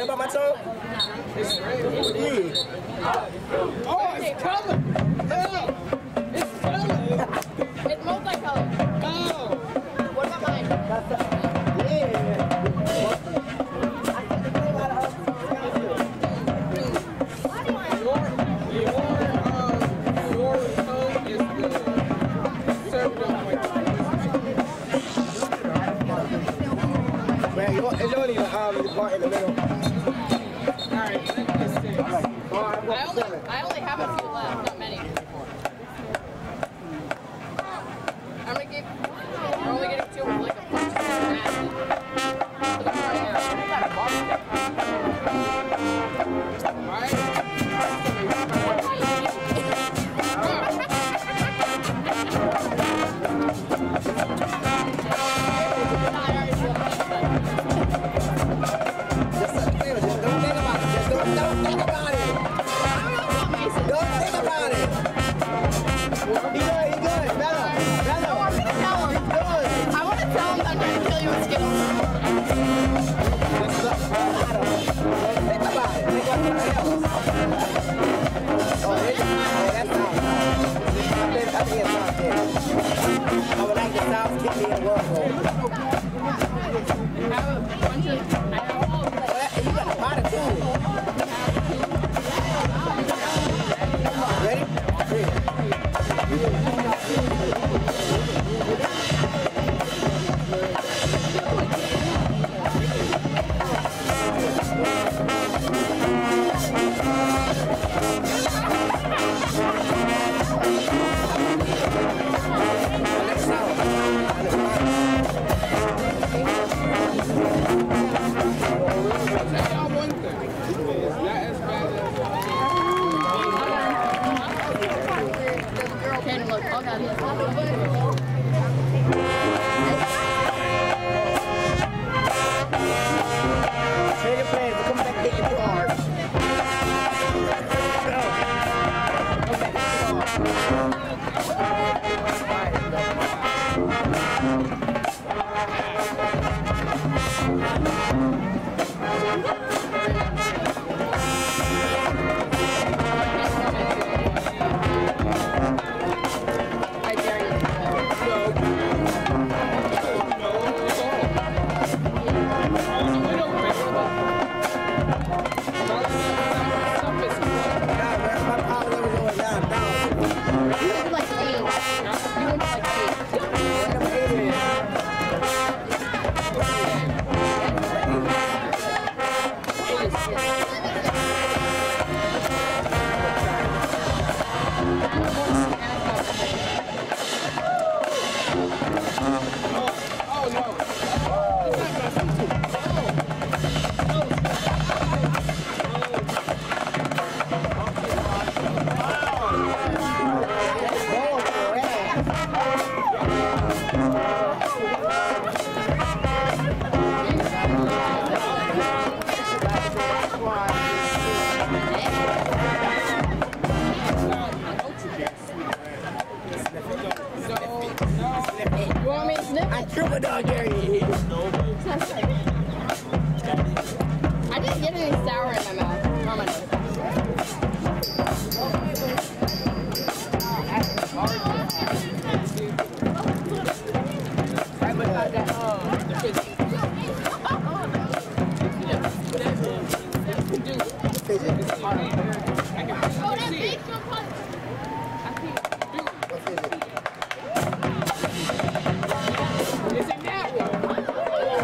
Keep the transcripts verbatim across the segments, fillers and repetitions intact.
about my tongue? It's red. Oh, it's color. Hell. It's color. It's multicolored. Oh. What about mine? Man, you want, it's only um, the part in the middle. I only, I only have a few left, not many. I'm gonna give, we're only getting two with like a bunch of acid. Look at right now. Is it that one?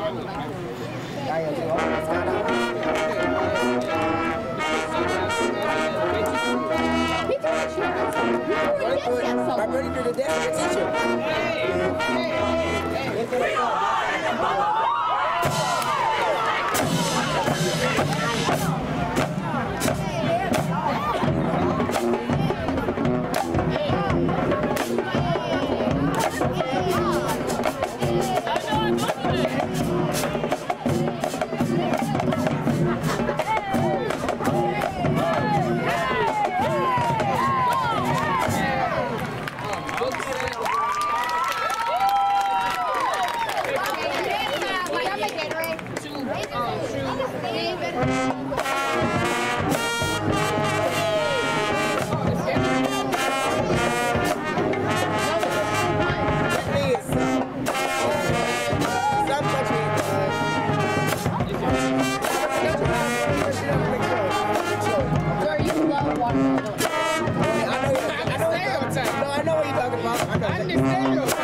I'm ready to the desk teacher. I understand.